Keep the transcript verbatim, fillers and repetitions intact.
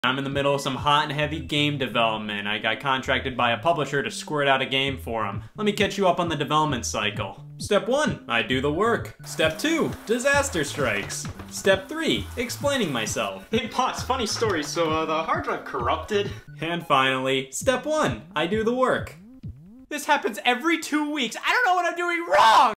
I'm in the middle of some hot and heavy game development. I got contracted by a publisher to squirt out a game for them. Let me catch you up on the development cycle. Step one, I do the work. Step two, disaster strikes. Step three, explaining myself. Hey boss, funny story, so uh, the hard drive corrupted. And finally, step one, I do the work. This happens every two weeks. I don't know what I'm doing wrong!